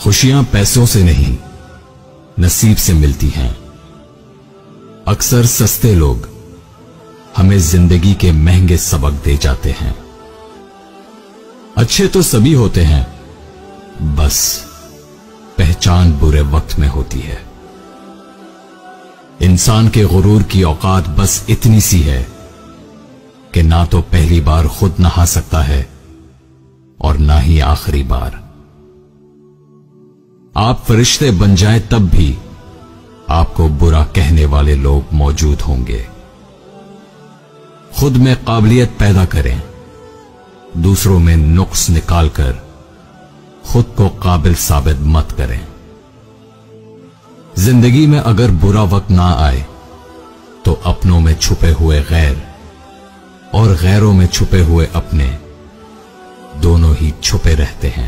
खुशियां पैसों से नहीं, नसीब से मिलती हैं। अक्सर सस्ते लोग हमें जिंदगी के महंगे सबक दे जाते हैं। अच्छे तो सभी होते हैं, बस पहचान बुरे वक्त में होती है। इंसान के गुरूर की औकात बस इतनी सी है कि ना तो पहली बार खुद नहा सकता है और ना ही आखिरी बार। आप फरिश्ते बन जाएं तब भी आपको बुरा कहने वाले लोग मौजूद होंगे। खुद में काबिलियत पैदा करें, दूसरों में नुक्स निकालकर खुद को काबिल साबित मत करें। जिंदगी में अगर बुरा वक्त ना आए तो अपनों में छुपे हुए गैर और गैरों में छुपे हुए अपने दोनों ही छुपे रहते हैं।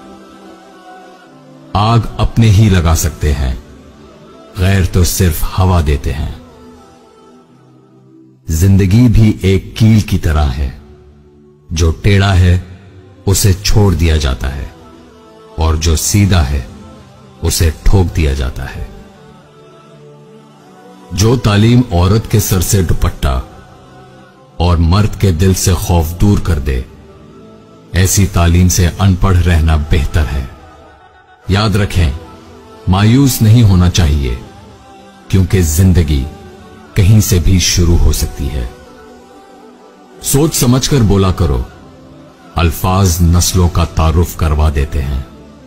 आग अपने ही लगा सकते हैं, गैर तो सिर्फ हवा देते हैं। जिंदगी भी एक कील की तरह है, जो टेढ़ा है उसे छोड़ दिया जाता है और जो सीधा है उसे ठोक दिया जाता है। जो तालीम औरत के सर से दुपट्टा और मर्द के दिल से खौफ दूर कर दे, ऐसी तालीम से अनपढ़ रहना बेहतर है। याद रखें, मायूस नहीं होना चाहिए, क्योंकि जिंदगी कहीं से भी शुरू हो सकती है। सोच समझकर बोला करो, अल्फाज नस्लों का तारुफ करवा देते हैं।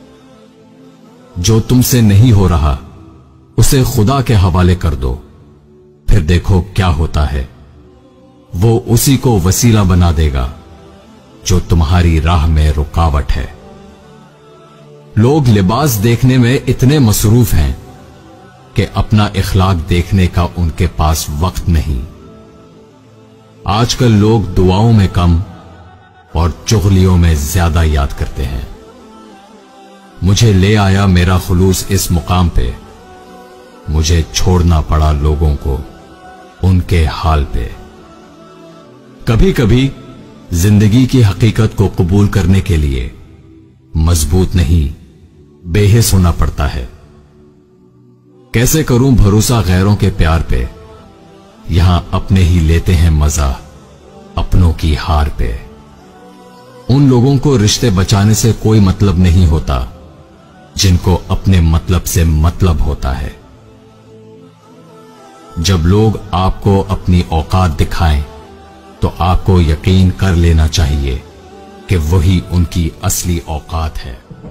जो तुमसे नहीं हो रहा उसे खुदा के हवाले कर दो, फिर देखो क्या होता है। वो उसी को वसीला बना देगा जो तुम्हारी राह में रुकावट है। लोग लिबास देखने में इतने मसरूफ हैं कि अपना इखलाक देखने का उनके पास वक्त नहीं। आजकल लोग दुआओं में कम और चुगलियों में ज्यादा याद करते हैं। मुझे ले आया मेरा खुलूस इस मुकाम पे, मुझे छोड़ना पड़ा लोगों को उनके हाल पे। कभी कभी जिंदगी की हकीकत को कबूल करने के लिए मजबूत नहीं, बेहिस होना पड़ता है। कैसे करूं भरोसा गैरों के प्यार पे, यहां अपने ही लेते हैं मजा अपनों की हार पे। उन लोगों को रिश्ते बचाने से कोई मतलब नहीं होता जिनको अपने मतलब से मतलब होता है। जब लोग आपको अपनी औकात दिखाएं तो आपको यकीन कर लेना चाहिए कि वही उनकी असली औकात है।